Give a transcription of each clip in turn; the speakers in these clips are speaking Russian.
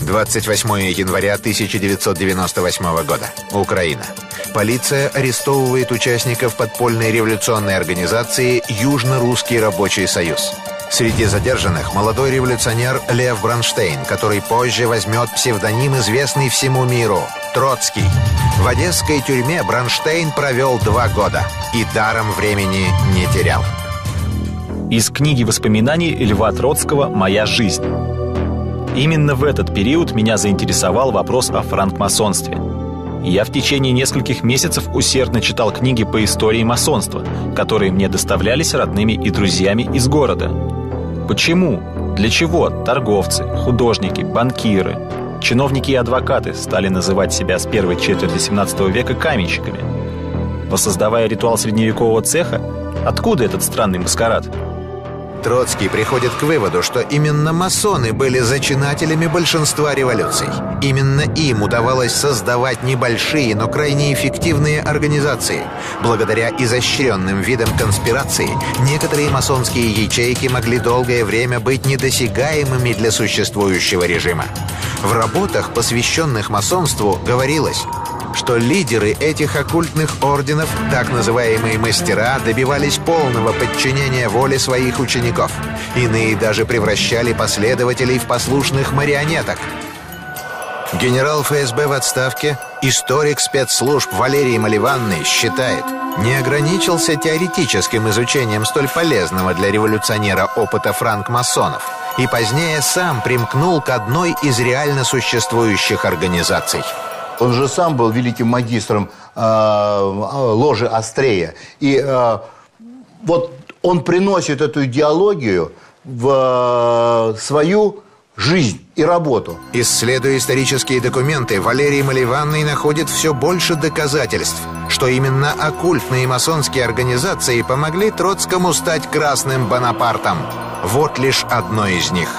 28 января 1998 года. Украина. Полиция арестовывает участников подпольной революционной организации «Южно-Русский рабочий союз». Среди задержанных молодой революционер Лев Бронштейн, который позже возьмет псевдоним, известный всему миру – Троцкий. В одесской тюрьме Бронштейн провел 2 года и даром времени не терял. Из книги воспоминаний Льва Троцкого «Моя жизнь». Именно в этот период меня заинтересовал вопрос о франкмасонстве. Я в течение нескольких месяцев усердно читал книги по истории масонства, которые мне доставлялись родными и друзьями из города. Почему, для чего торговцы, художники, банкиры, чиновники и адвокаты стали называть себя с первой четверти 17 века каменщиками? Воссоздавая ритуал средневекового цеха, откуда этот странный маскарад? Троцкий приходит к выводу, что именно масоны были зачинателями большинства революций. Именно им удавалось создавать небольшие, но крайне эффективные организации. Благодаря изощренным видам конспирации некоторые масонские ячейки могли долгое время быть недосягаемыми для существующего режима. В работах, посвященных масонству, говорилось, что лидеры этих оккультных орденов, так называемые мастера, добивались полного подчинения воле своих учеников. Иные даже превращали последователей в послушных марионеток. Генерал ФСБ в отставке, историк спецслужб Валерий Маливанный считает, не ограничился теоретическим изучением столь полезного для революционера опыта франкмасонов и позднее сам примкнул к одной из реально существующих организаций. Он же сам был великим магистром ложи Астрея. И вот он приносит эту идеологию в свою жизнь и работу. Исследуя исторические документы, Валерий Маливанный находит все больше доказательств, что именно оккультные масонские организации помогли Троцкому стать красным Бонапартом. Вот лишь одно из них.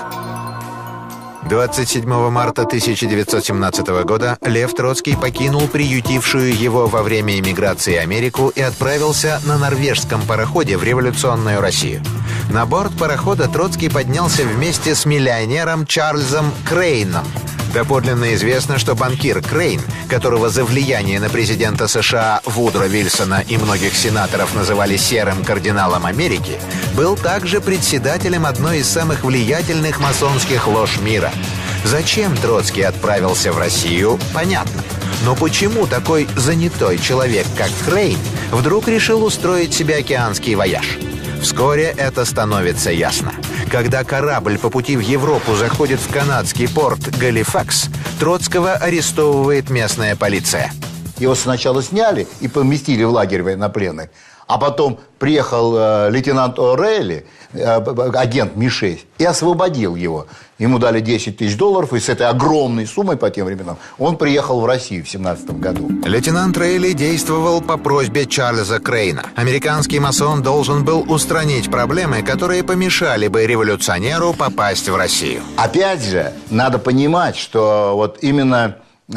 27 марта 1917 года Лев Троцкий покинул приютившую его во время эмиграции Америку и отправился на норвежском пароходе в революционную Россию. На борт парохода Троцкий поднялся вместе с миллионером Чарльзом Крейном. Доподлинно известно, что банкир Крейн, которого за влияние на президента США Вудро Вильсона и многих сенаторов называли серым кардиналом Америки, был также председателем одной из самых влиятельных масонских лож мира. Зачем Троцкий отправился в Россию, понятно. Но почему такой занятой человек, как Крейн, вдруг решил устроить себе океанский вояж? Вскоре это становится ясно. Когда корабль по пути в Европу заходит в канадский порт Галифакс, Троцкого арестовывает местная полиция. Его сначала сняли и поместили в лагерь военнопленных. А потом приехал лейтенант О'Рейли, агент Ми-6, и освободил его. Ему дали $10 000, и с этой огромной суммой по тем временам он приехал в Россию в 1917 году. Лейтенант Рейли действовал по просьбе Чарльза Крейна. Американский масон должен был устранить проблемы, которые помешали бы революционеру попасть в Россию. Опять же, надо понимать, что вот именно в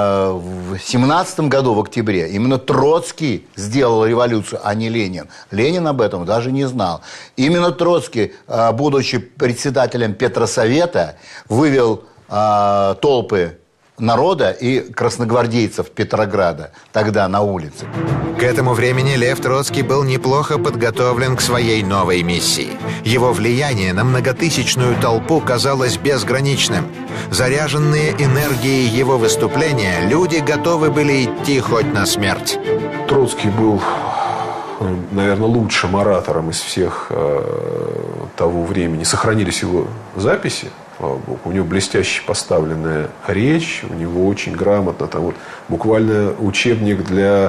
1917 году, в октябре, именно Троцкий сделал революцию, а не Ленин. Ленин об этом даже не знал. Именно Троцкий, будучи председателем Петросовета, вывел толпы народа и красногвардейцев Петрограда тогда на улице. К этому времени Лев Троцкий был неплохо подготовлен к своей новой миссии. Его влияние на многотысячную толпу казалось безграничным. Заряженные энергией его выступления, люди готовы были идти хоть на смерть. Троцкий был, наверное, лучшим оратором из всех того времени. Сохранились его записи. У него блестяще поставленная речь, у него очень грамотно, там вот буквально учебник для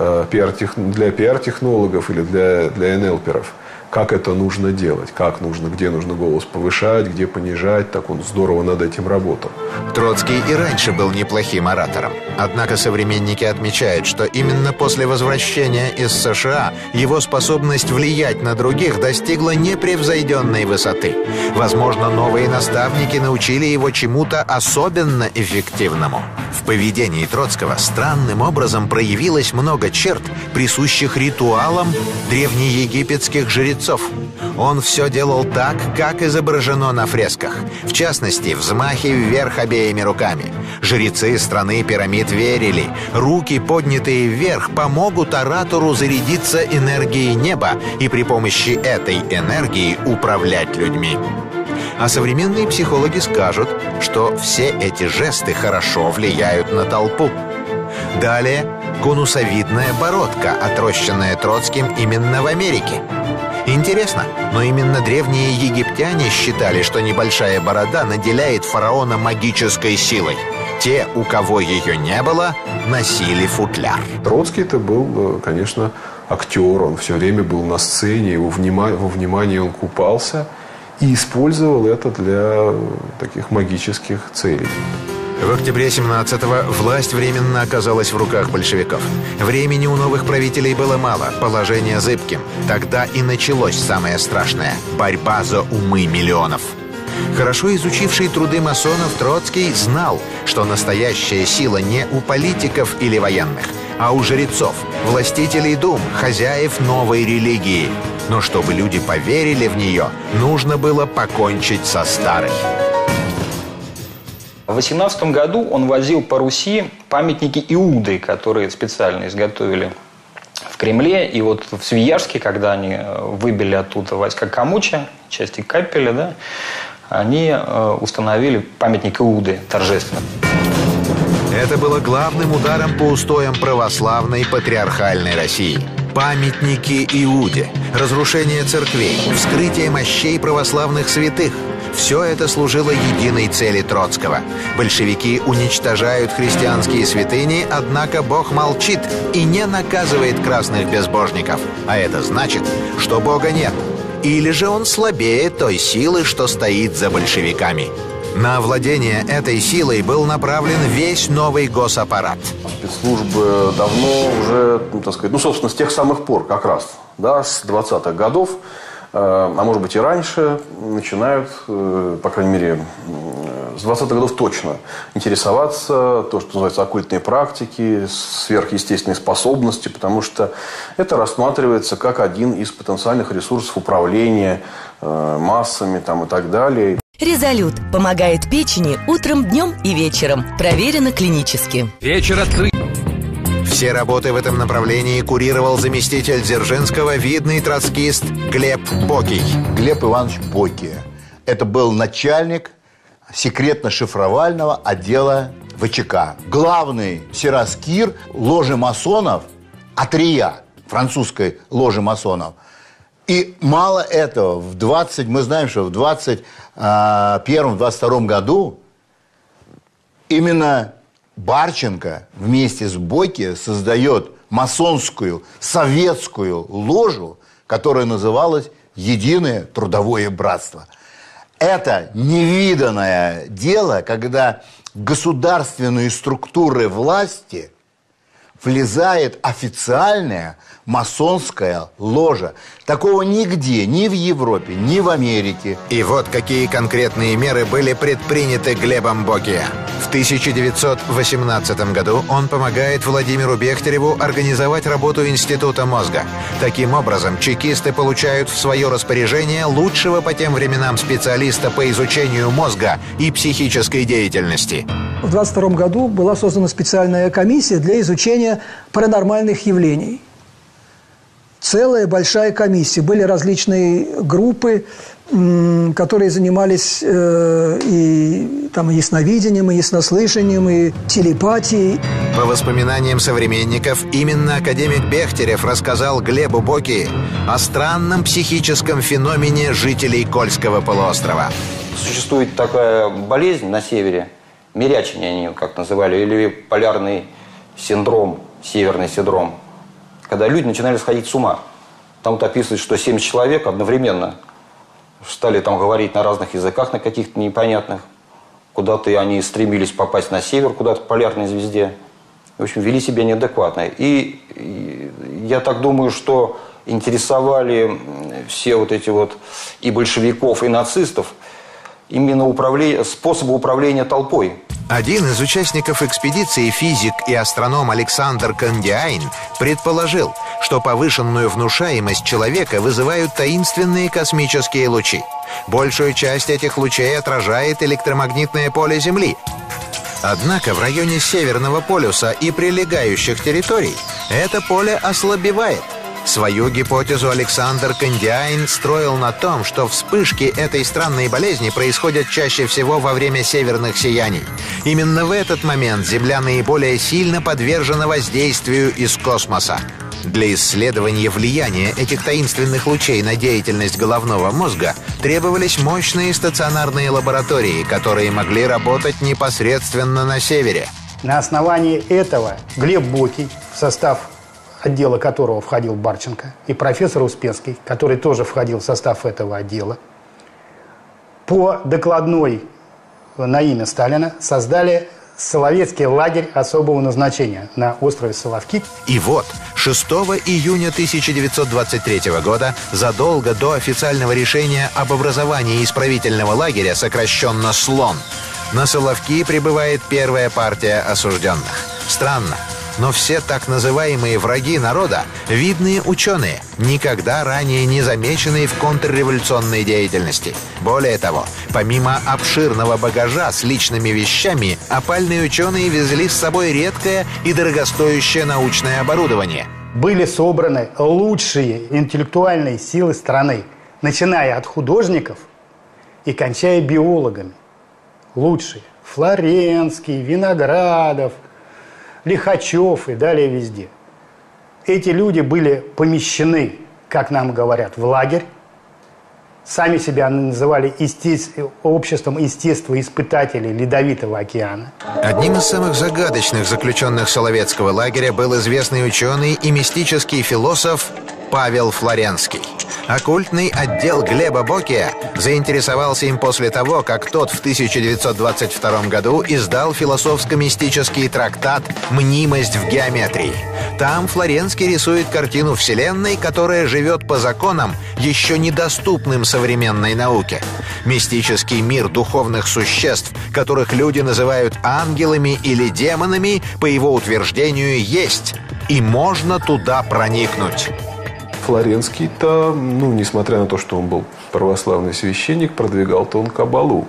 пиар-технологов или для НЛперов. Как это нужно делать, как нужно, где нужно голос повышать, где понижать. Так он здорово над этим работал. Троцкий и раньше был неплохим оратором. Однако современники отмечают, что именно после возвращения из США его способность влиять на других достигла непревзойденной высоты. Возможно, новые наставники научили его чему-то особенно эффективному. В поведении Троцкого странным образом проявилось много черт, присущих ритуалам древнеегипетских жрецов. жрецов. Он все делал так, как изображено на фресках. В частности, взмахи вверх обеими руками. Жрецы страны пирамид верили, руки, поднятые вверх, помогут оратору зарядиться энергией неба и при помощи этой энергии управлять людьми. А современные психологи скажут, что все эти жесты хорошо влияют на толпу. Далее конусовидная бородка, отрощенная Троцким именно в Америке. Интересно, но именно древние египтяне считали, что небольшая борода наделяет фараона магической силой. Те, у кого ее не было, носили футляр. Троцкий это был, конечно, актер. Он все время был на сцене, во внимании он купался и использовал это для таких магических целей. В октябре 17-го власть временно оказалась в руках большевиков. Времени у новых правителей было мало, положение зыбким. Тогда и началось самое страшное – борьба за умы миллионов. Хорошо изучивший труды масонов Троцкий знал, что настоящая сила не у политиков или военных, а у жрецов, властителей дум, хозяев новой религии. Но чтобы люди поверили в нее, нужно было покончить со старой. В 18 году он возил по Руси памятники Иуды, которые специально изготовили в Кремле. И вот в Свияжске, когда они выбили оттуда войска Камуча, части Капеля, да, они установили памятник Иуды торжественно. Это было главным ударом по устоям православной патриархальной России. Памятники Иуде, разрушение церквей, вскрытие мощей православных святых – все это служило единой цели Троцкого. Большевики уничтожают христианские святыни, однако Бог молчит и не наказывает красных безбожников. А это значит, что Бога нет. Или же он слабее той силы, что стоит за большевиками. На овладение этой силой был направлен весь новый госаппарат. Спецслужбы давно уже, так сказать, собственно, с тех самых пор как раз, да, с 20-х годов, а может быть и раньше, начинают, по крайней мере, с 20-х годов точно интересоваться то, что называется оккультные практики, сверхъестественные способности, потому что это рассматривается как один из потенциальных ресурсов управления массами там, и так далее. Резолют помогает печени утром, днем и вечером. Проверено клинически. Вечер открыт. Все работы в этом направлении курировал заместитель Дзержинского, видный троцкист Глеб Бокий. Глеб Иванович Бокий. Это был начальник секретно-шифровального отдела ВЧК. Главный сираскир ложи масонов, Атрия, французской ложи масонов. И мало этого, мы знаем, что в 21-22 году именно Барченко вместе с Бокием создает масонскую советскую ложу, которая называлась «Единое трудовое братство». Это невиданное дело, когда в государственные структуры власти влезает официальная масонская ложа. Такого нигде, ни в Европе, ни в Америке. И вот какие конкретные меры были предприняты Глебом Бокия. В 1918 году он помогает Владимиру Бехтереву организовать работу Института мозга. Таким образом, чекисты получают в свое распоряжение лучшего по тем временам специалиста по изучению мозга и психической деятельности. В 1922 году была создана специальная комиссия для изучения паранормальных явлений. Целая большая комиссия. Были различные группы, которые занимались и ясновидением, и яснослышанием, и телепатией. По воспоминаниям современников, именно академик Бехтерев рассказал Глебу Бокии о странном психическом феномене жителей Кольского полуострова. Существует такая болезнь на севере, мирячение они как называли, или полярный синдром, северный синдром, когда люди начинали сходить с ума. Там вот описывают, что 70 человек одновременно стали там говорить на разных языках, на каких-то непонятных. Куда-то они стремились попасть на север, куда-то к полярной звезде. В общем, вели себя неадекватно. И я так думаю, что интересовали все вот эти вот и большевиков, и нацистов именно способа управления толпой. Один из участников экспедиции, физик и астроном Александр Кандиайн, предположил, что повышенную внушаемость человека вызывают таинственные космические лучи. Большую часть этих лучей отражает электромагнитное поле Земли. Однако в районе Северного полюса и прилегающих территорий это поле ослабевает. Свою гипотезу Александр Кандиайн строил на том, что вспышки этой странной болезни происходят чаще всего во время северных сияний. Именно в этот момент Земля наиболее сильно подвержена воздействию из космоса. Для исследования влияния этих таинственных лучей на деятельность головного мозга требовались мощные стационарные лаборатории, которые могли работать непосредственно на севере. На основании этого Глеб Бокий, в состав отдела которого входил Барченко, и профессор Успенский, который тоже входил в состав этого отдела, по докладной на имя Сталина создали Соловецкий лагерь особого назначения на острове Соловки. И вот 6 июня 1923 года, задолго до официального решения об образовании исправительного лагеря, сокращенно «Слон», на Соловки прибывает первая партия осужденных. Странно, но все так называемые враги народа – видные ученые, никогда ранее не замеченные в контрреволюционной деятельности. Более того, помимо обширного багажа с личными вещами, опальные ученые везли с собой редкое и дорогостоящее научное оборудование. Были собраны лучшие интеллектуальные силы страны, начиная от художников и кончая биологами. Лучшие – Флоренский, Виноградов, Лихачев и далее везде. Эти люди были помещены, как нам говорят, в лагерь. Сами себя называли обществом естествоиспытателей Ледовитого океана. Одним из самых загадочных заключенных Соловецкого лагеря был известный ученый и мистический философ Павел Флоренский. Оккультный отдел Глеба Бокия заинтересовался им после того, как тот в 1922 году издал философско-мистический трактат «Мнимость в геометрии». Там Флоренский рисует картину Вселенной, которая живет по законам, еще недоступным современной науке. Мистический мир духовных существ, которых люди называют ангелами или демонами, по его утверждению, есть, и можно туда проникнуть. Флоренский-то, несмотря на то, что он был православный священник, продвигал-то он каббалу.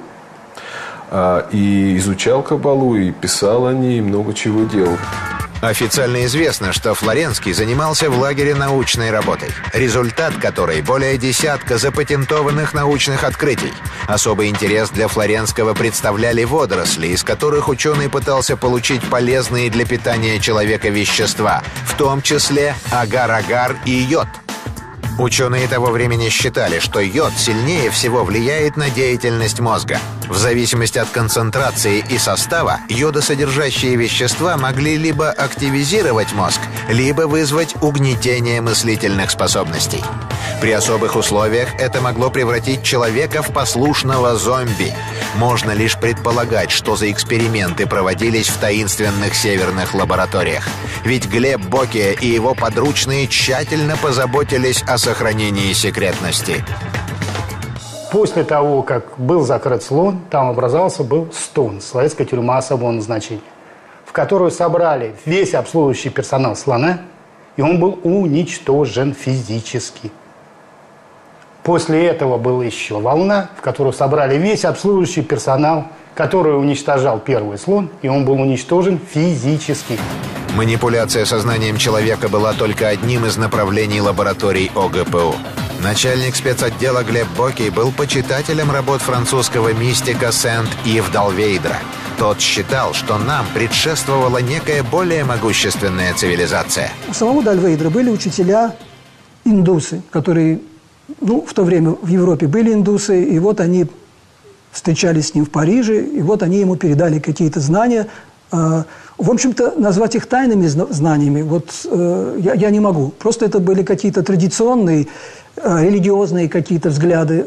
И изучал каббалу, и писал о ней, и много чего делал. Официально известно, что Флоренский занимался в лагере научной работой, результат которой более десятка запатентованных научных открытий. Особый интерес для Флоренского представляли водоросли, из которых ученый пытался получить полезные для питания человека вещества, в том числе агар-агар и йод. Ученые того времени считали, что йод сильнее всего влияет на деятельность мозга. В зависимости от концентрации и состава, йодосодержащие вещества могли либо активизировать мозг, либо вызвать угнетение мыслительных способностей. При особых условиях это могло превратить человека в послушного зомби. Можно лишь предполагать, что за эксперименты проводились в таинственных северных лабораториях. Ведь Глеб Бокия и его подручные тщательно позаботились о сохранении секретности. После того, как был закрыт Слон, там был Стон, Соловецкая тюрьма особого назначения, в которую собрали весь обслуживающий персонал Слона, и он был уничтожен физически. После этого была еще волна, в которую собрали весь обслуживающий персонал, который уничтожал первый Слон, и он был уничтожен физически. Манипуляция сознанием человека была только одним из направлений лабораторий ОГПУ. Начальник спецотдела Глеб Бокий был почитателем работ французского мистика Сент-Ив Далвейдра. Тот считал, что нам предшествовала некая более могущественная цивилизация. У самого Далвейдра были учителя индусы, которые, в то время в Европе были индусы, и вот они встречались с ним в Париже, и вот они ему передали какие-то знания. В общем-то, назвать их тайными знаниями я не могу. Просто это были какие-то традиционные, религиозные какие-то взгляды,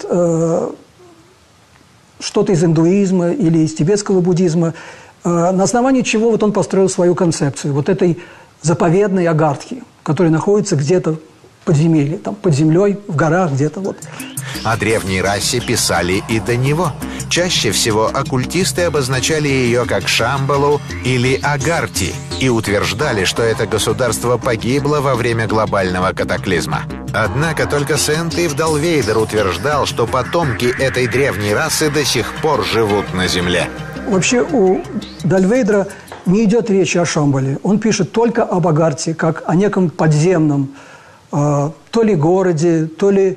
что-то из индуизма или из тибетского буддизма, на основании чего он построил свою концепцию, этой заповедной Агартхи, которая находится где-то подземелье, там, под землей, в горах где-то. Вот. О древней расе писали и до него. Чаще всего оккультисты обозначали ее как Шамбалу или Агарти и утверждали, что это государство погибло во время глобального катаклизма. Однако только Сент-Ив Далвейдер утверждал, что потомки этой древней расы до сих пор живут на Земле. Вообще у Далвейдера не идет речи о Шамбале. Он пишет только об Агарте, как о неком подземном то ли городе, то ли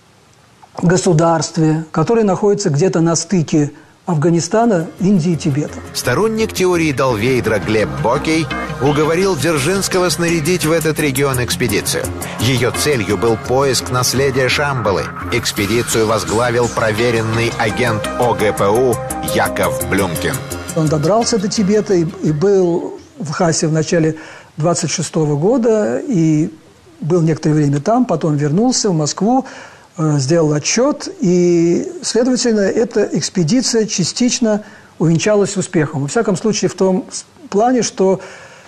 государстве, которое находится где-то на стыке Афганистана, Индии и Тибета. Сторонник теории Далвейдера Глеб Бокей уговорил Дзержинского снарядить в этот регион экспедицию. Ее целью был поиск наследия Шамбалы. Экспедицию возглавил проверенный агент ОГПУ Яков Блюмкин. Он добрался до Тибета и был в Лхасе в начале 26-го года, и был некоторое время там, потом вернулся в Москву, сделал отчет, и, следовательно, эта экспедиция частично увенчалась успехом. Во всяком случае, в том плане, что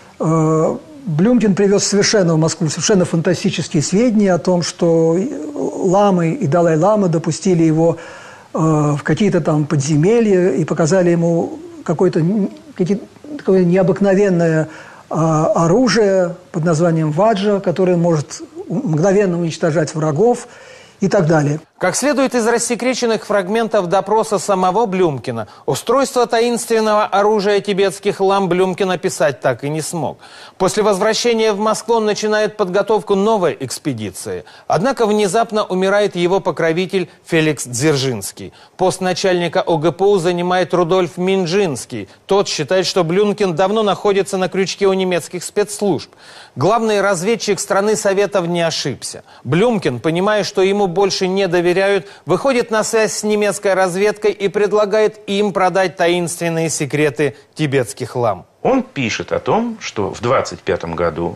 Блюмкин привез совершенно в Москву совершенно фантастические сведения о том, что ламы и Далай-лама допустили его в какие-то там подземелья и показали ему какое-то такое необыкновенное оружие под названием ваджа, которое может мгновенно уничтожать врагов и так далее. Как следует из рассекреченных фрагментов допроса самого Блюмкина, устройство таинственного оружия тибетских лам Блюмкин описать так и не смог. После возвращения в Москву он начинает подготовку новой экспедиции. Однако внезапно умирает его покровитель Феликс Дзержинский. Пост начальника ОГПУ занимает Рудольф Минжинский. Тот считает, что Блюмкин давно находится на крючке у немецких спецслужб. Главный разведчик страны Советов не ошибся. Блюмкин, понимая, что ему больше не доверяют, выходит на связь с немецкой разведкой и предлагает им продать таинственные секреты тибетских лам. Он пишет о том, что в 25 году,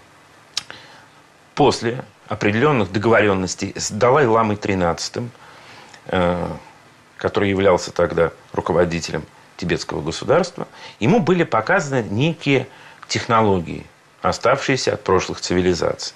после определенных договоренностей с Далай-ламой XIII, который являлся тогда руководителем тибетского государства, ему были показаны некие технологии, оставшиеся от прошлых цивилизаций.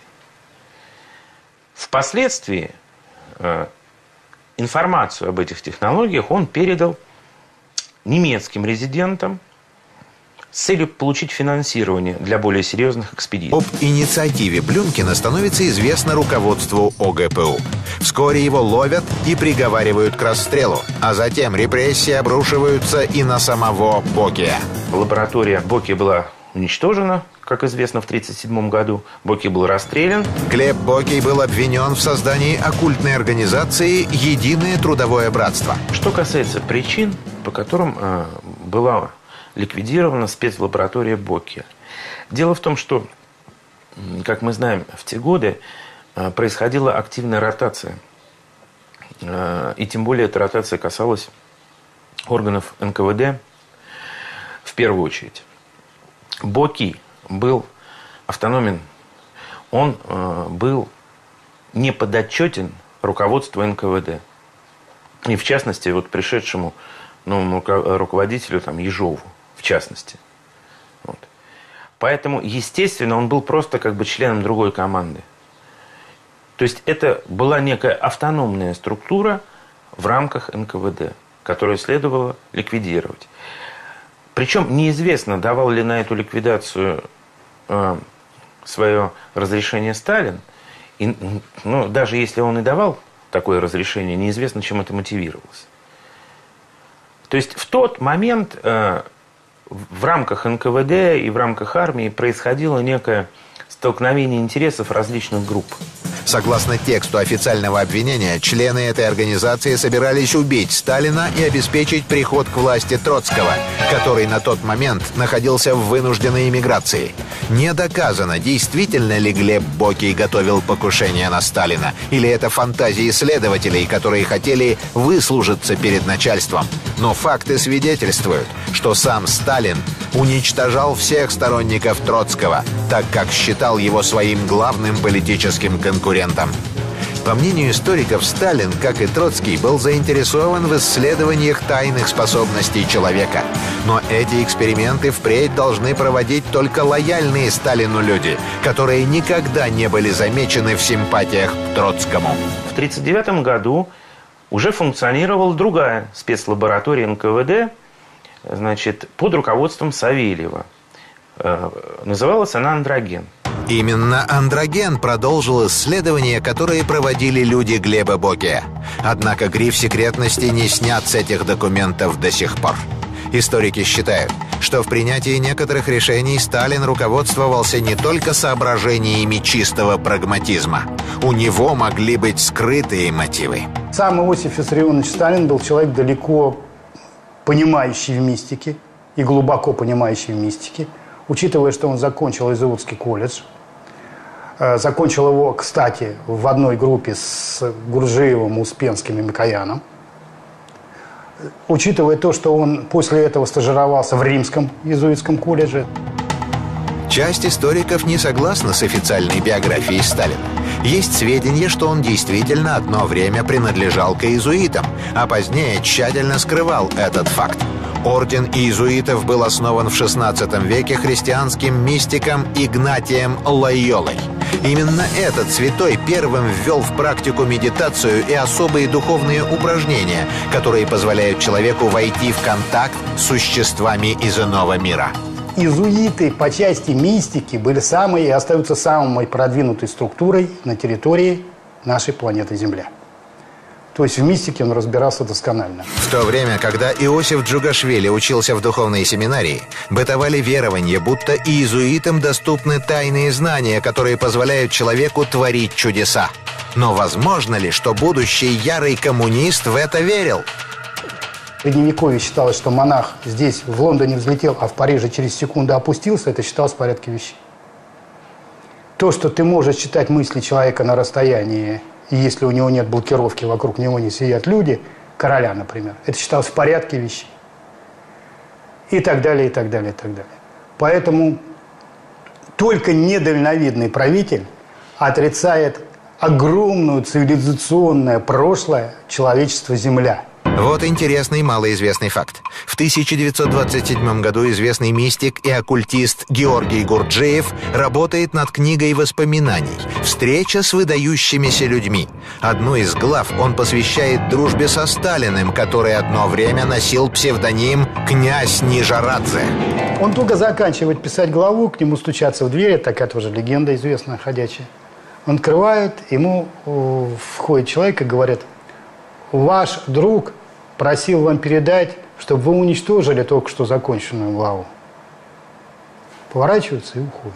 Впоследствии информацию об этих технологиях он передал немецким резидентам с целью получить финансирование для более серьезных экспедиций. Об инициативе Блюмкина становится известно руководству ОГПУ. Вскоре его ловят и приговаривают к расстрелу, а затем репрессии обрушиваются и на самого Бокия. Лаборатория Бокия была уничтожена, как известно, в 1937 году. Бокий был расстрелян. Глеб Бокий был обвинен в создании оккультной организации «Единое трудовое братство». Что касается причин, по которым была ликвидирована спецлаборатория Бокия. Дело в том, что, как мы знаем, в те годы происходила активная ротация. И тем более эта ротация касалась органов НКВД в первую очередь. Бокий был автономен, он был не подотчетен руководству НКВД. И в частности, вот пришедшему новому руководителю, там, Ежову, в частности. Вот. Поэтому, естественно, он был просто как бы членом другой команды. То есть это была некая автономная структура в рамках НКВД, которую следовало ликвидировать. Причем неизвестно, давал ли на эту ликвидацию свое разрешение Сталин. И, ну, даже если он и давал такое разрешение, неизвестно, чем это мотивировалось. То есть в тот момент в рамках НКВД и в рамках армии происходило некое столкновение интересов различных групп. Согласно тексту официального обвинения, члены этой организации собирались убить Сталина и обеспечить приход к власти Троцкого, который на тот момент находился в вынужденной эмиграции. Не доказано, действительно ли Глеб Бокий готовил покушение на Сталина, или это фантазии следователей, которые хотели выслужиться перед начальством. Но факты свидетельствуют, что сам Сталин уничтожал всех сторонников Троцкого, так как считал его своим главным политическим конкурентом. По мнению историков, Сталин, как и Троцкий, был заинтересован в исследованиях тайных способностей человека. Но эти эксперименты впредь должны проводить только лояльные Сталину люди, которые никогда не были замечены в симпатиях к Троцкому. В 1939 году уже функционировала другая спецлаборатория НКВД, значит, под руководством Савельева. Называлась она «Андроген». Именно Андроген продолжил исследования, которые проводили люди Глеба Бокия. Однако гриф секретности не снят с этих документов до сих пор. Историки считают, что в принятии некоторых решений Сталин руководствовался не только соображениями чистого прагматизма. У него могли быть скрытые мотивы. Сам Иосиф Виссарионович Сталин был человек далеко понимающий в мистике и глубоко понимающий в мистике, учитывая, что он закончил Изуотский колледж. Закончил его, кстати, в одной группе с Гурджиевым, Успенским и Микояном. Учитывая то, что он после этого стажировался в Римском иезуитском колледже. Часть историков не согласна с официальной биографией Сталина. Есть сведения, что он действительно одно время принадлежал к иезуитам, а позднее тщательно скрывал этот факт. Орден иезуитов был основан в XVI веке христианским мистиком Игнатием Лойолой. Именно этот святой первым ввел в практику медитацию и особые духовные упражнения, которые позволяют человеку войти в контакт с существами из иного мира. Иезуиты по части мистики были самой и остаются самой продвинутой структурой на территории нашей планеты Земля. То есть в мистике он разбирался досконально. В то время, когда Иосиф Джугашвили учился в духовной семинарии, бытовали верования, будто иезуитам доступны тайные знания, которые позволяют человеку творить чудеса. Но возможно ли, что будущий ярый коммунист в это верил? В Средневековье считалось, что монах здесь, в Лондоне, взлетел, а в Париже через секунду опустился, это считалось в порядке вещей. То, что ты можешь читать мысли человека на расстоянии, и если у него нет блокировки, вокруг него не сидят люди, короля, например, это считалось в порядке вещей. И так далее, и так далее, и так далее. Поэтому только недальновидный правитель отрицает огромное цивилизационное прошлое человечества Земля. Вот интересный малоизвестный факт. В 1927 году известный мистик и оккультист Георгий Гурджиев работает над книгой воспоминаний «Встреча с выдающимися людьми». Одну из глав он посвящает дружбе со Сталиным, который одно время носил псевдоним «Князь Нижарадзе». Он только заканчивает писать главу, к нему стучатся в дверь, такая тоже легенда известная, ходячая. Он открывает, ему входит человек и говорит: «Ваш друг просил вам передать, чтобы вы уничтожили только что законченную главу». Поворачиваются и уходят.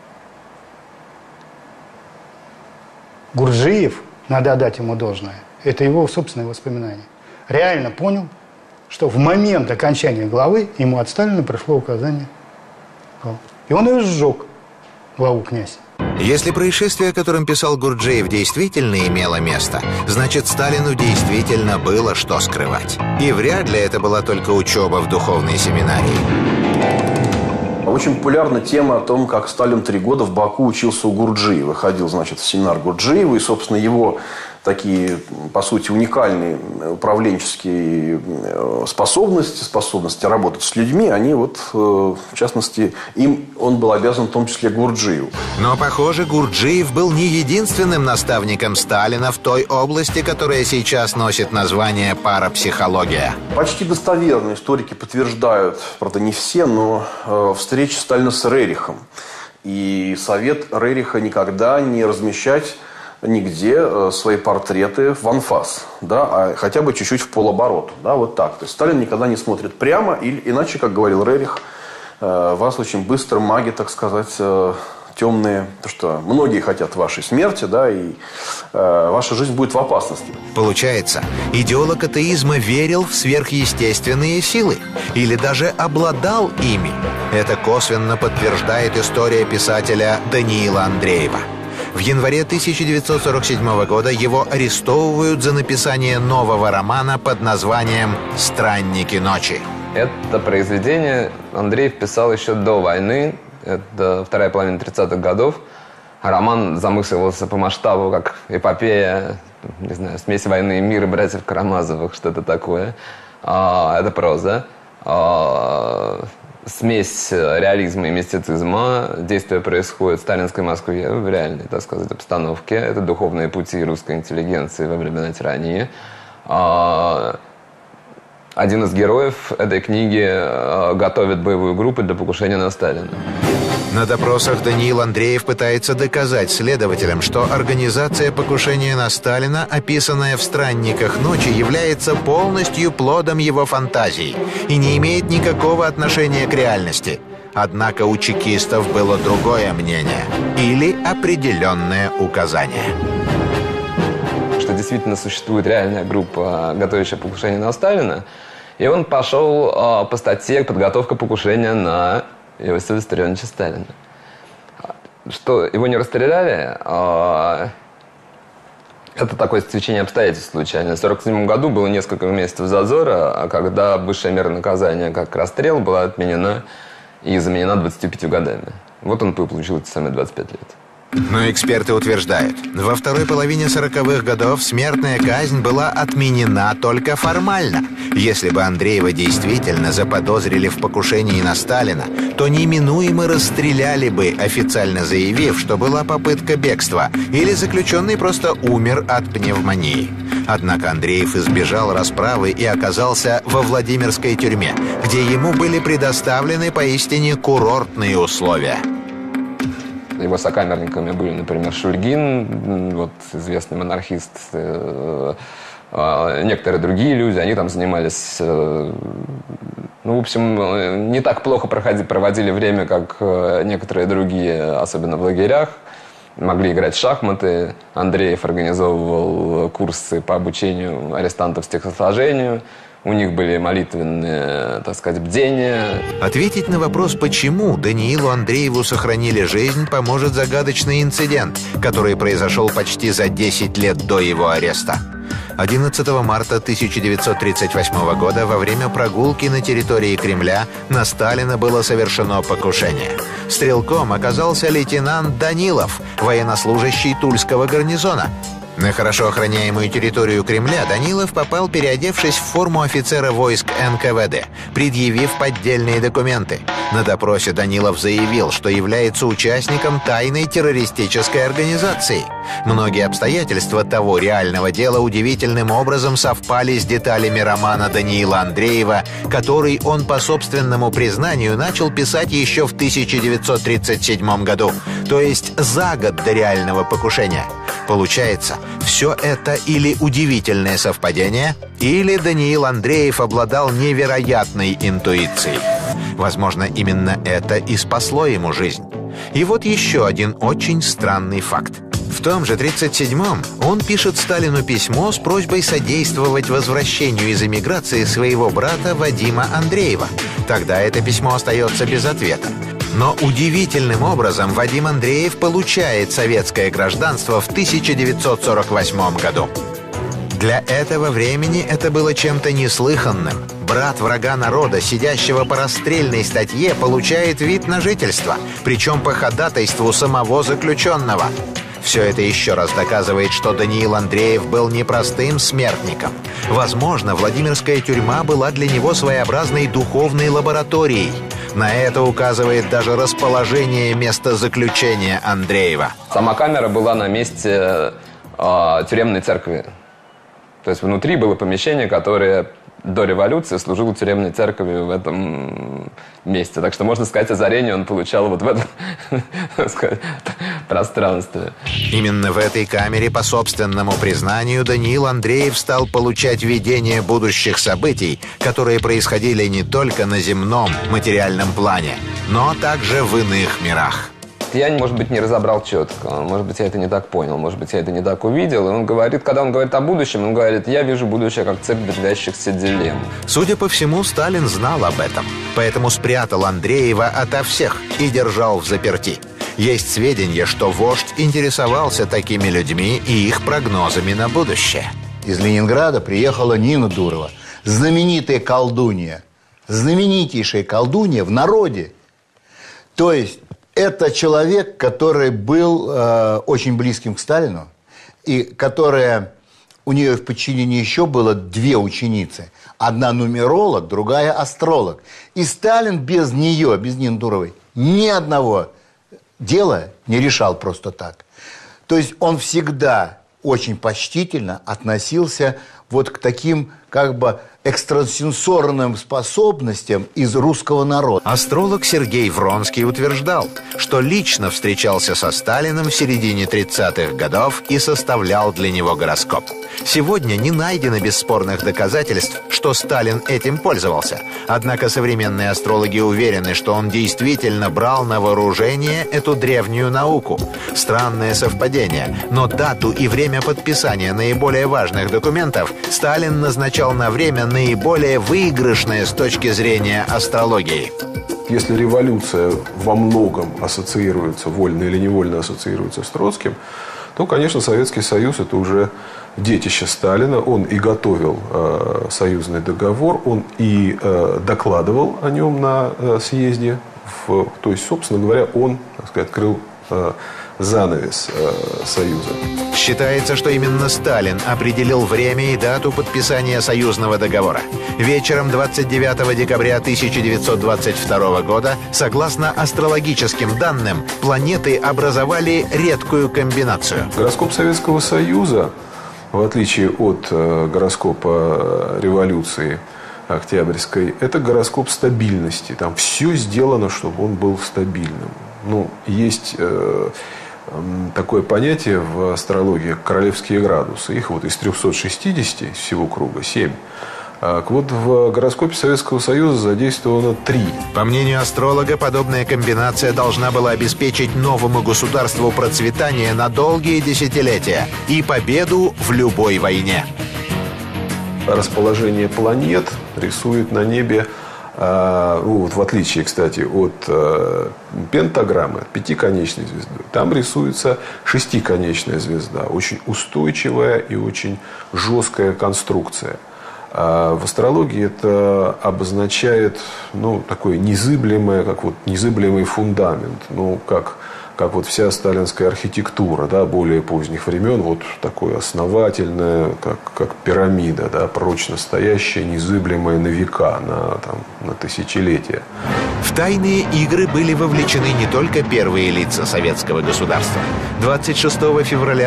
Гурджиев, надо отдать ему должное, это его собственные воспоминания, реально понял, что в момент окончания главы ему от Сталина пришло указание. И он ее сжег, главу «Князь». Если происшествие, о котором писал Гурджиев, действительно имело место, значит, Сталину действительно было что скрывать. И вряд ли это была только учеба в духовной семинарии. Очень популярна тема о том, как Сталин 3 года в Баку учился у Гурджиева. Ходил, значит, в семинар Гурджиева, и, собственно, его такие, по сути, уникальные управленческие способности работать с людьми, они вот, в частности, он был обязан в том числе Гурджиеву. Но, похоже, Гурджиев был не единственным наставником Сталина в той области, которая сейчас носит название парапсихология. Почти достоверно историки подтверждают, правда, не все, но встречи Сталина с Рерихом. И совет Рериха никогда не размещать нигде свои портреты в анфас, да, а хотя бы чуть-чуть в полоборота, да, вот так. То есть Сталин никогда не смотрит прямо, иначе, как говорил Рерих, вас очень быстро маги, так сказать, темные, то что многие хотят вашей смерти, да, и ваша жизнь будет в опасности. Получается, идеолог атеизма верил в сверхъестественные силы или даже обладал ими. Это косвенно подтверждает история писателя Даниила Андреева. В январе 1947 года его арестовывают за написание нового романа под названием «Странники ночи». Это произведение Андреев писал еще до войны, это вторая половина 30-х годов. Роман замысливался по масштабу как эпопея, не знаю, смесь войны и мира братьев Карамазовых, что-то такое. Это проза. смесь реализма и мистицизма. Действие происходит в сталинской Москве, в реальной, так сказать, обстановке. Это духовные пути русской интеллигенции во времена тирании. Один из героев этой книги готовит боевую группу для покушения на Сталина. На допросах Даниил Андреев пытается доказать следователям, что организация покушения на Сталина, описанная в «Странниках ночи», является полностью плодом его фантазий и не имеет никакого отношения к реальности. Однако у чекистов было другое мнение или определенное указание. Что действительно существует реальная группа, готовящая покушение на Сталина, и он пошел по статье «Подготовка покушения на Иосифа Виссарионовича Сталина». Что его не расстреляли, это такое стечение обстоятельств случайно. В 1947 году было несколько месяцев зазора, а когда высшая мера наказания, как расстрел, была отменена и заменена 25 годами. Вот он получил эти самые 25 лет. Но эксперты утверждают, во второй половине 40-х годов смертная казнь была отменена только формально. Если бы Андреева действительно заподозрили в покушении на Сталина, то неминуемо расстреляли бы, официально заявив, что была попытка бегства, или заключенный просто умер от пневмонии. Однако Андреев избежал расправы и оказался во Владимирской тюрьме, где ему были предоставлены поистине курортные условия. Его сокамерниками были, например, Шульгин, вот, известный монархист, некоторые другие люди, они там занимались, ну, в общем, не так плохо проводили время, как некоторые другие, особенно в лагерях. Могли играть в шахматы. Андреев организовывал курсы по обучению арестантов стихосложению. У них были молитвенные, так сказать, бдения. Ответить на вопрос, почему Даниилу Андрееву сохранили жизнь, поможет загадочный инцидент, который произошел почти за 10 лет до его ареста. 11 марта 1938 года во время прогулки на территории Кремля на Сталина было совершено покушение. Стрелком оказался лейтенант Данилов, военнослужащий Тульского гарнизона. На хорошо охраняемую территорию Кремля Данилов попал, переодевшись в форму офицера войск НКВД, предъявив поддельные документы. На допросе Данилов заявил, что является участником тайной террористической организации. Многие обстоятельства того реального дела удивительным образом совпали с деталями романа Даниила Андреева, который он по собственному признанию начал писать еще в 1937 году, то есть за год до реального покушения. Получается, все это или удивительное совпадение, или Даниил Андреев обладал невероятной интуицией. Возможно, именно это и спасло ему жизнь. И вот еще один очень странный факт. В том же 1937-м он пишет Сталину письмо с просьбой содействовать возвращению из эмиграции своего брата Вадима Андреева. Тогда это письмо остается без ответа. Но удивительным образом Вадим Андреев получает советское гражданство в 1948 году. Для этого времени это было чем-то неслыханным. Брат врага народа, сидящего по расстрельной статье, получает вид на жительство, причем по ходатайству самого заключенного. Все это еще раз доказывает, что Даниил Андреев был непростым смертником. Возможно, Владимирская тюрьма была для него своеобразной духовной лабораторией. На это указывает даже расположение места заключения Андреева. Сама камера была на месте тюремной церкви. То есть внутри было помещение, которое до революции служило тюремной церковью в этом месте. Так что, можно сказать, озарение он получал вот в этом, так сказать, пространстве. Именно в этой камере, по собственному признанию, Даниил Андреев стал получать видение будущих событий, которые происходили не только на земном материальном плане, но также в иных мирах. Я, может быть, не разобрал четко, может быть, я это не так понял, может быть, я это не так увидел. И он говорит, когда он говорит о будущем, он говорит, я вижу будущее как цепь ветвящихся дилемм. Судя по всему, Сталин знал об этом, поэтому спрятал Андреева ото всех и держал взаперти. Есть сведения, что вождь интересовался такими людьми и их прогнозами на будущее. Из Ленинграда приехала Нина Дурова, знаменитая колдунья, знаменитейшая колдунья в народе. То есть это человек, который был очень близким к Сталину и которая у нее в подчинении еще было 2 ученицы. Одна нумеролог, другая астролог. И Сталин без нее, без Нины Дуровой, ни одного дела не решал просто так. То есть он всегда очень почтительно относился вот к таким как бы экстрасенсорным способностям из русского народа. Астролог Сергей Вронский утверждал, что лично встречался со Сталиным в середине 30-х годов и составлял для него гороскоп. Сегодня не найдено бесспорных доказательств, что Сталин этим пользовался. Однако современные астрологи уверены, что он действительно брал на вооружение эту древнюю науку. Странное совпадение, но дату и время подписания наиболее важных документов Сталин назначал на время наиболее выигрышное с точки зрения астрологии. Если революция во многом ассоциируется, вольно или невольно ассоциируется с Троцким, то, конечно, Советский Союз – это уже детище Сталина. Он и готовил союзный договор, он и докладывал о нем на съезде. То есть, собственно говоря, он, так сказать, открыл занавес Союза. Считается, что именно Сталин определил время и дату подписания союзного договора. Вечером 29 декабря 1922 года, согласно астрологическим данным, планеты образовали редкую комбинацию. Гороскоп Советского Союза, в отличие от гороскопа революции Октябрьской, это гороскоп стабильности. Там все сделано, чтобы он был стабильным. Ну, есть такое понятие в астрологии – королевские градусы. Их вот из 360 всего круга 7. Вот в гороскопе Советского Союза задействовано 3. По мнению астролога, подобная комбинация должна была обеспечить новому государству процветание на долгие десятилетия и победу в любой войне. Расположение планет рисует на небе, вот в отличие, кстати, от пентаграммы, 5-конечной звезды, там рисуется 6-конечная звезда. Очень устойчивая и очень жесткая конструкция. В астрологии это обозначает, такое незыблемое, как вот незыблемый фундамент, как вот вся сталинская архитектура, да, более поздних времен, вот такое основательное, как пирамида, да, прочно стоящая, незыблемая на века, на тысячелетия. В тайные игры были вовлечены не только первые лица советского государства. 26 февраля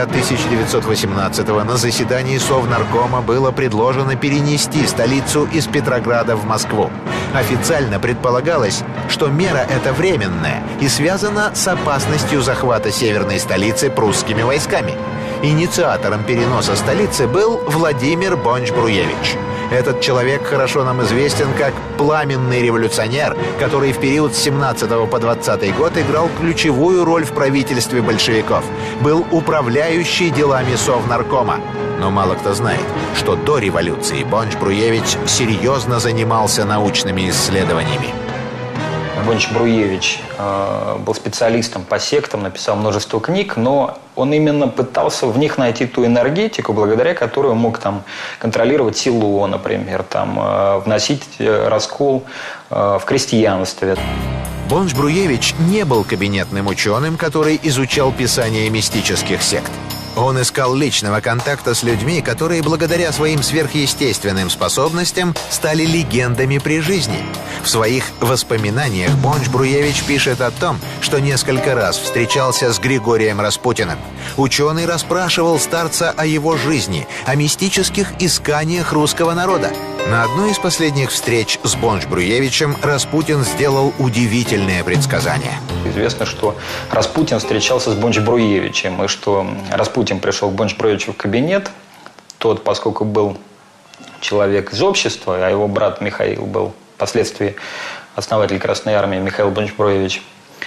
1918 на заседании Совнаркома было предложено перенести столицу из Петрограда в Москву. Официально предполагалось, что мера эта временная и связана с опасностью захвата северной столицы прусскими войсками. Инициатором переноса столицы был Владимир Бонч-Бруевич. Этот человек хорошо нам известен как пламенный революционер, который в период с 17 по 20 год играл ключевую роль в правительстве большевиков. Был управляющий делами Совнаркома. Но мало кто знает, что до революции Бонч-Бруевич серьезно занимался научными исследованиями. Бонч-Бруевич был специалистом по сектам, написал множество книг, но он именно пытался в них найти ту энергетику, благодаря которой он мог контролировать село, например, вносить раскол в крестьянстве. Бонч-Бруевич не был кабинетным ученым, который изучал писание мистических сект. Он искал личного контакта с людьми, которые благодаря своим сверхъестественным способностям стали легендами при жизни. В своих воспоминаниях Бонч-Бруевич пишет о том, что несколько раз встречался с Григорием Распутиным. Ученый расспрашивал старца о его жизни, о мистических исканиях русского народа. На одной из последних встреч с Бонч-Бруевичем Распутин сделал удивительное предсказание. Известно, что Распутин встречался с Бонч-Бруевичем, и что Распутин пришел к Бонч-Бруевичу в кабинет. Тот, поскольку был человек из общества, а его брат Михаил был впоследствии основатель Красной Армии, Михаил Бонч-Бруевич,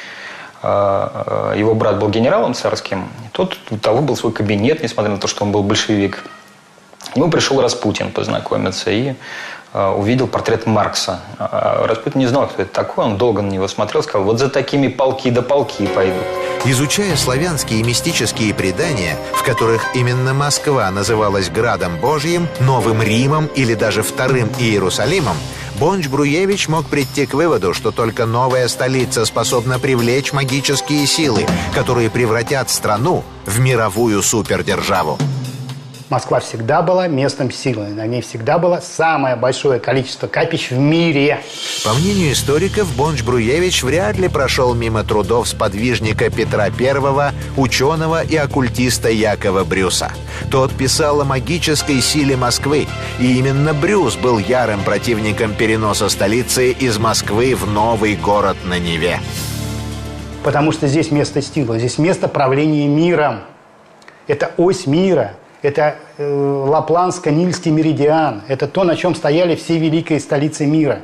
его брат был генералом царским, у того был свой кабинет, несмотря на то, что он был большевик. К нему пришел Распутин познакомиться и увидел портрет Маркса. Распутин не знал, кто это такой, он долго на него смотрел, сказал: вот за такими полки да полки пойдут. Изучая славянские мистические предания, в которых именно Москва называлась Градом Божьим, Новым Римом или даже Вторым Иерусалимом, Бонч-Бруевич мог прийти к выводу, что только новая столица способна привлечь магические силы, которые превратят страну в мировую супердержаву. Москва всегда была местом силы. На ней всегда было самое большое количество капищ в мире. По мнению историков, Бонч-Бруевич вряд ли прошел мимо трудов сподвижника Петра I, ученого и оккультиста Якова Брюса. Тот писал о магической силе Москвы, и именно Брюс был ярым противником переноса столицы из Москвы в новый город на Неве. Потому что здесь место силы, здесь место правления миром. Это ось мира. Это Лапланско-Нильский меридиан. Это то, на чем стояли все великие столицы мира.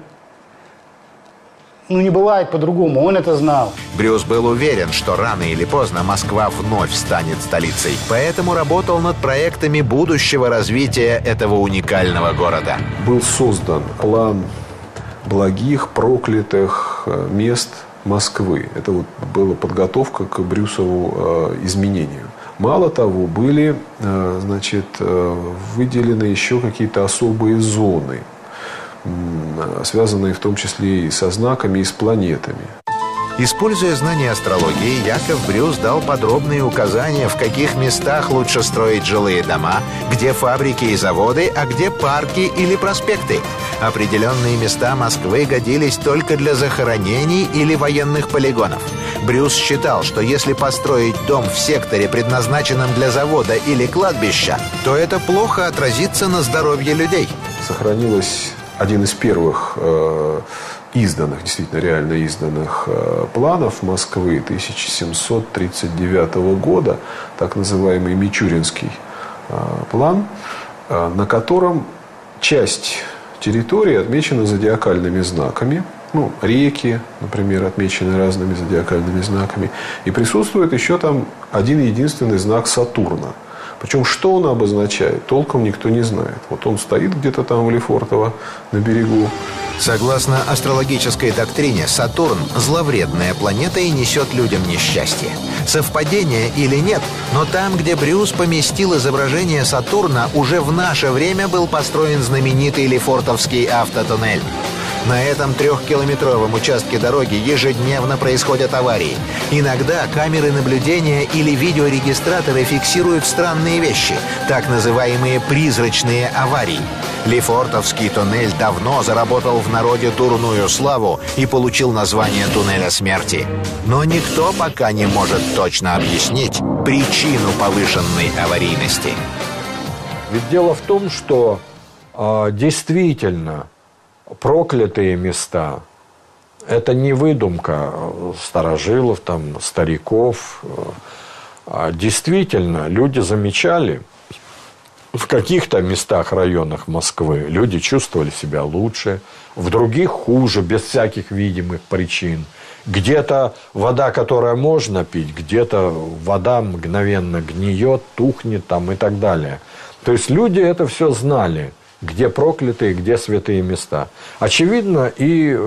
Ну, не бывает по-другому, он это знал. Брюс был уверен, что рано или поздно Москва вновь станет столицей. Поэтому работал над проектами будущего развития этого уникального города. Был создан план благих, проклятых мест Москвы. Это вот была подготовка к Брюсову изменению. Мало того, были, выделены еще какие-то особые зоны, связанные в том числе и со знаками, и с планетами. Используя знания астрологии, Яков Брюс дал подробные указания, в каких местах лучше строить жилые дома, где фабрики и заводы, а где парки или проспекты. Определенные места Москвы годились только для захоронений или военных полигонов. Брюс считал, что если построить дом в секторе, предназначенном для завода или кладбища, то это плохо отразится на здоровье людей. Сохранилось один из первых изданных, действительно реально изданных планов Москвы 1739 года, так называемый Мичуринский план, на котором часть территории отмечена зодиакальными знаками. Ну, реки, например, отмечены разными зодиакальными знаками. И присутствует еще там один единственный знак Сатурна. Причем, что он обозначает, толком никто не знает. Вот он стоит где-то там в Лефортово на берегу. Согласно астрологической доктрине, Сатурн – зловредная планета и несет людям несчастье. Совпадение или нет, но там, где Брюс поместил изображение Сатурна, уже в наше время был построен знаменитый Лефортовский автотуннель. На этом 3-километровом участке дороги ежедневно происходят аварии. Иногда камеры наблюдения или видеорегистраторы фиксируют странные вещи, так называемые призрачные аварии. Лефортовский туннель давно заработал в народе дурную славу и получил название туннеля смерти. Но никто пока не может точно объяснить причину повышенной аварийности. Ведь дело в том, что действительно проклятые места – это не выдумка старожилов, там, стариков. Действительно, люди замечали, в каких-то местах, районах Москвы люди чувствовали себя лучше, в других хуже, без всяких видимых причин. Где-то вода, которая можно пить, где-то вода мгновенно гниет, тухнет там, и так далее. То есть люди это все знали, где проклятые, где святые места. Очевидно, и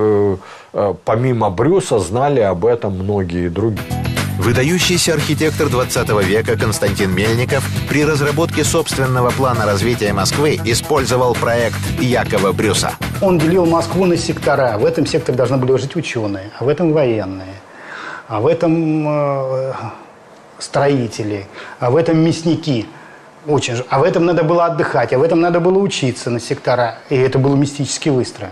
помимо Брюса знали об этом многие другие. Выдающийся архитектор 20 века Константин Мельников при разработке собственного плана развития Москвы использовал проект Якова Брюса. Он делил Москву на сектора. В этом секторе должны были жить ученые, а в этом военные, а в этом строители, а в этом мясники. А в этом надо было отдыхать, а в этом надо было учиться на сектора. И это было мистически выстроено.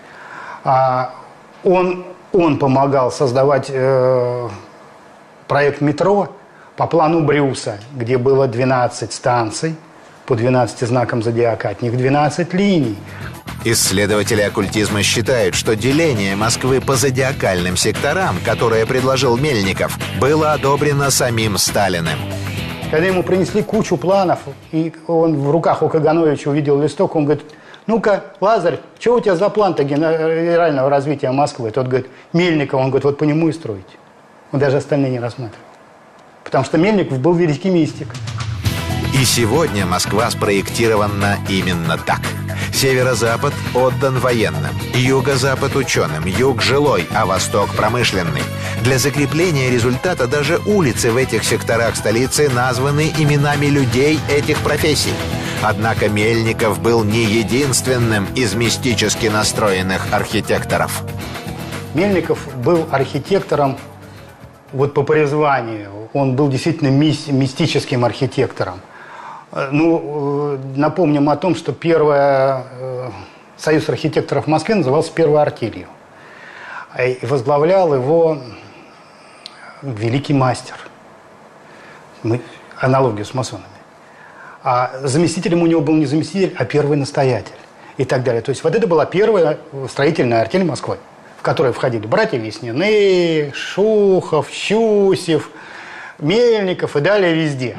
Он помогал создавать проект метро по плану Брюса, где было 12 станций по 12 знакам зодиака, от них 12 линий. Исследователи оккультизма считают, что деление Москвы по зодиакальным секторам, которое предложил Мельников, было одобрено самим Сталиным. Когда ему принесли кучу планов, и он в руках у Кагановича увидел листок, он говорит: ну-ка, Лазарь, что у тебя за план-то генерального развития Москвы? Тот говорит: Мельников, он говорит, вот по нему и строите. Он даже остальные не рассматривал. Потому что Мельников был великий мистик. И сегодня Москва спроектирована именно так. Северо-запад отдан военным, юго-запад ученым, юг жилой, а восток промышленный. Для закрепления результата даже улицы в этих секторах столицы названы именами людей этих профессий. Однако Мельников был не единственным из мистически настроенных архитекторов. Мельников был архитектором вот по призванию. Он был действительно мистическим архитектором. Ну, напомним о том, что Союз архитекторов в Москве назывался «Первой артелью». И возглавлял его великий мастер. Аналогию с масонами. А заместителем у него был не заместитель, а первый настоятель. И так далее. То есть вот это была первая строительная артель Москвы, в которой входили братья Веснины, Шухов, Щусев, Мельников и далее везде.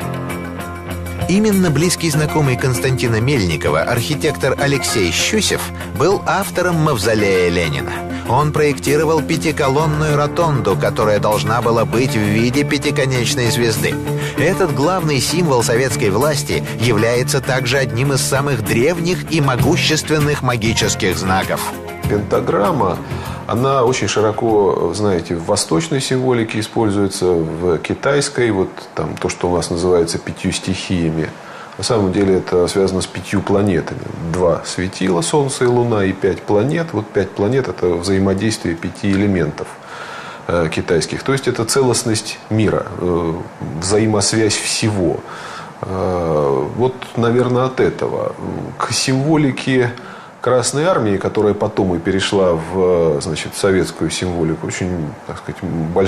Именно близкий знакомый Константина Мельникова, архитектор Алексей Щусев, был автором мавзолея Ленина. Он проектировал пятиколонную ротонду, которая должна была быть в виде пятиконечной звезды. Этот главный символ советской власти является также одним из самых древних и могущественных магических знаков. Пентаграмма, она очень широко, знаете, в восточной символике используется, в китайской, вот там то, что у нас называется 5 стихиями. На самом деле это связано с 5 планетами. 2 светила, Солнце и Луна, и 5 планет. Вот 5 планет – это взаимодействие 5 элементов китайских. То есть это целостность мира, взаимосвязь всего. Вот, наверное, от этого. К символике Красной Армии, которая потом и перешла в, значит, советскую символику, очень, так сказать,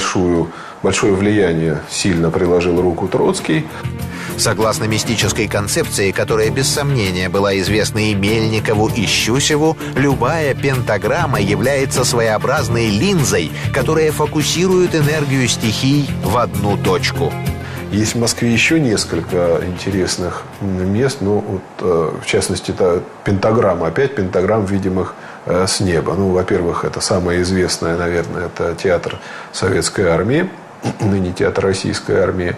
большое влияние сильно приложил руку Троцкий. Согласно мистической концепции, которая без сомнения была известна и Мельникову, и Щусеву, любая пентаграмма является своеобразной линзой, которая фокусирует энергию стихий в одну точку. Есть в Москве еще несколько интересных мест. Ну, вот, в частности, это пентаграмма. Опять пентаграмм, видимых с неба. Ну, во-первых, это самое известное, наверное, это театр Советской Армии, ныне театр Российской Армии.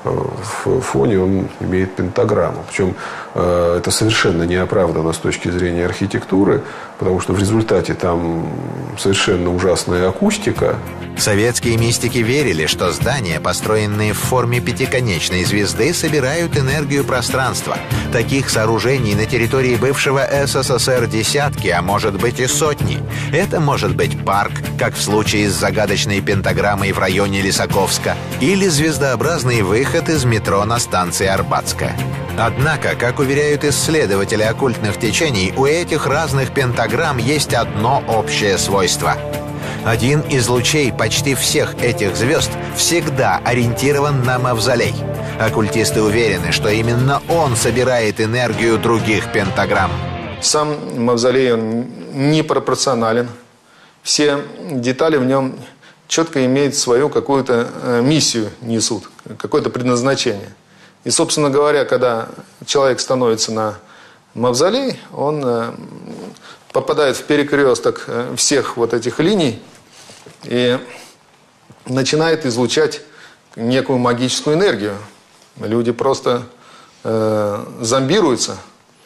В фоне он имеет пентаграмму. Причем это совершенно неоправданно с точки зрения архитектуры, потому что в результате там совершенно ужасная акустика. Советские мистики верили, что здания, построенные в форме пятиконечной звезды, собирают энергию пространства. Таких сооружений на территории бывшего СССР десятки, а может быть и сотни. Это может быть парк, как в случае с загадочной пентаграммой в районе Лисаковска, или звездообразный выход из метро на станции Арбатская. Однако, как уверяют исследователи оккультных течений, у этих разных пентаграмм есть одно общее свойство. Один из лучей почти всех этих звезд всегда ориентирован на мавзолей. Оккультисты уверены, что именно он собирает энергию других пентаграмм. Сам мавзолей, он непропорционален. Все детали в нем четко имеют свою какую-то миссию, несут, какое-то предназначение. И, собственно говоря, когда человек становится на мавзолей, он попадает в перекресток всех вот этих линий и начинает излучать некую магическую энергию. Люди просто зомбируются.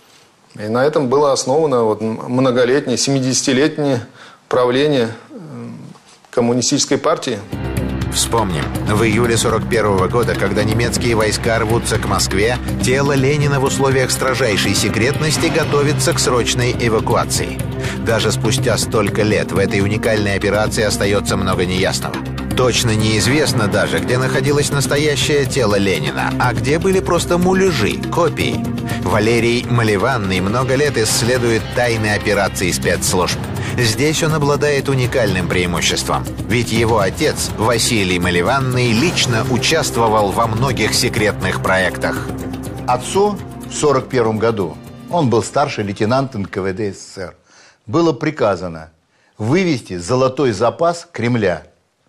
И на этом было основано вот многолетнее, 70-летнее правление коммунистической партии. Вспомним, в июле 1941 года, когда немецкие войска рвутся к Москве, тело Ленина в условиях строжайшей секретности готовится к срочной эвакуации. Даже спустя столько лет в этой уникальной операции остается много неясного. Точно неизвестно даже, где находилось настоящее тело Ленина, а где были просто муляжи, копии. Валерий Маливанный много лет исследует тайны операций спецслужб. Здесь он обладает уникальным преимуществом. Ведь его отец, Василий Маливанный, лично участвовал во многих секретных проектах. Отцу в 1941 году, он был старший лейтенант НКВД СССР, было приказано вывести золотой запас Кремля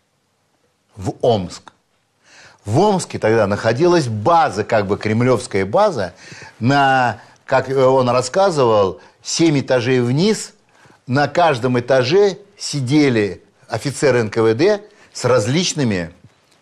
в Омск. В Омске тогда находилась база, как бы кремлевская база, на, как он рассказывал, 7 этажей вниз. На каждом этаже сидели офицеры НКВД с различными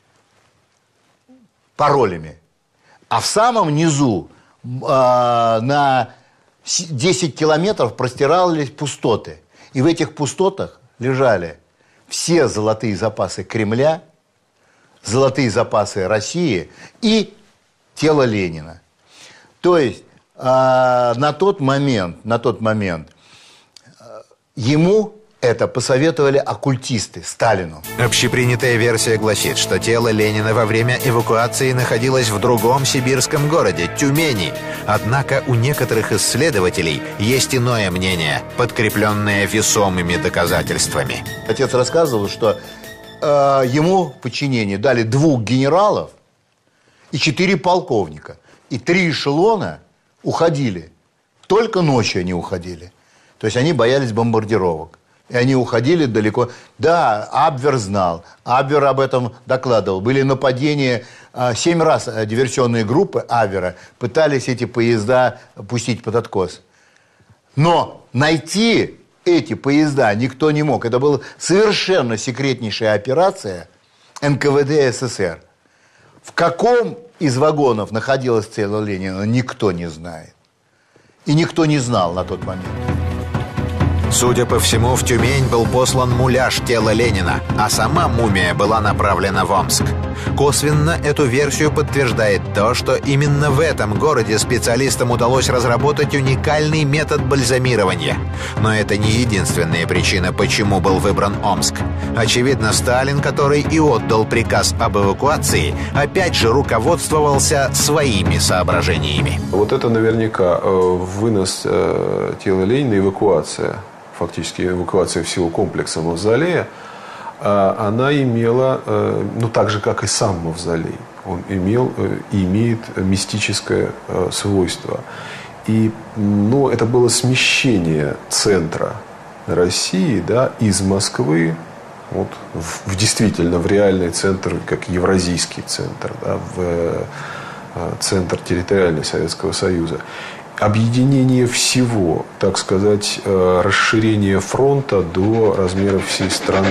паролями. А в самом низу на 10 километров простирались пустоты. И в этих пустотах лежали все золотые запасы Кремля, золотые запасы России и тело Ленина. То есть на тот момент ему это посоветовали оккультисты Сталину. Общепринятая версия гласит, что тело Ленина во время эвакуации находилось в другом сибирском городе, Тюмени. Однако у некоторых исследователей есть иное мнение, подкрепленное весомыми доказательствами. Отец рассказывал, что ему в подчинение дали 2 генералов и 4 полковника. И 3 эшелона уходили. Только ночью они уходили. То есть они боялись бомбардировок. И они уходили далеко. Да, Абвер знал. Абвер об этом докладывал. Были нападения. 7 раз диверсионные группы Абвера пытались эти поезда пустить под откос. Но найти эти поезда никто не мог. Это была совершенно секретнейшая операция НКВД СССР. В каком из вагонов находилось тело Ленина, никто не знает. И никто не знал на тот момент. Судя по всему, в Тюмень был послан муляж тела Ленина, а сама мумия была направлена в Омск. Косвенно эту версию подтверждает то, что именно в этом городе специалистам удалось разработать уникальный метод бальзамирования. Но это не единственная причина, почему был выбран Омск. Очевидно, Сталин, который и отдал приказ об эвакуации, опять же руководствовался своими соображениями. Вот это наверняка вынос тела Ленина, эвакуация. Фактически эвакуация всего комплекса мавзолея, она имела, ну так же, как и сам мавзолей, он имел и имеет мистическое свойство. И ну, это было смещение центра России, да, из Москвы вот, действительно в реальный центр, как евразийский центр, да, в центр территориальный Советского Союза. Объединение всего, так сказать, расширение фронта до размеров всей страны.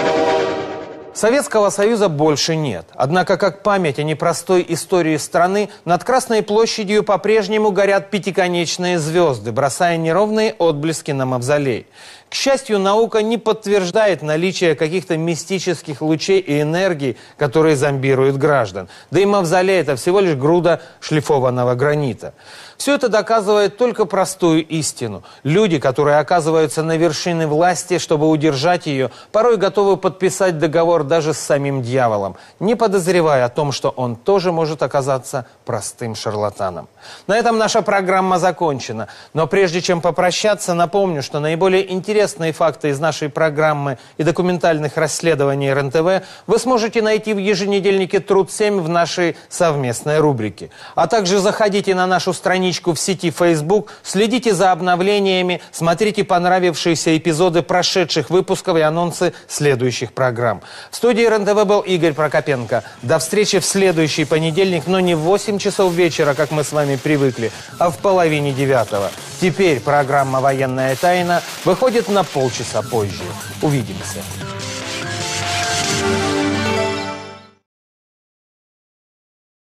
Советского Союза больше нет. Однако, как память о непростой истории страны, над Красной площадью по-прежнему горят пятиконечные звезды, бросая неровные отблески на мавзолей. К счастью, наука не подтверждает наличие каких-то мистических лучей и энергий, которые зомбируют граждан. Да и мавзолей – это всего лишь груда шлифованного гранита. Все это доказывает только простую истину. Люди, которые оказываются на вершине власти, чтобы удержать ее, порой готовы подписать договор даже с самим дьяволом, не подозревая о том, что он тоже может оказаться простым шарлатаном. На этом наша программа закончена. Но прежде чем попрощаться, напомню, что наиболее интересные факты из нашей программы и документальных расследований РНТВ вы сможете найти в еженедельнике «Труд-7» в нашей совместной рубрике. А также заходите на нашу страничку в сети Facebook, следите за обновлениями, смотрите понравившиеся эпизоды прошедших выпусков и анонсы следующих программ. В студии РНТВ был Игорь Прокопенко. До встречи в следующий понедельник, но не в 8 часов вечера, как мы с вами привыкли, а в 8:30. Теперь программа «Военная тайна» выходит на полчаса позже. Увидимся.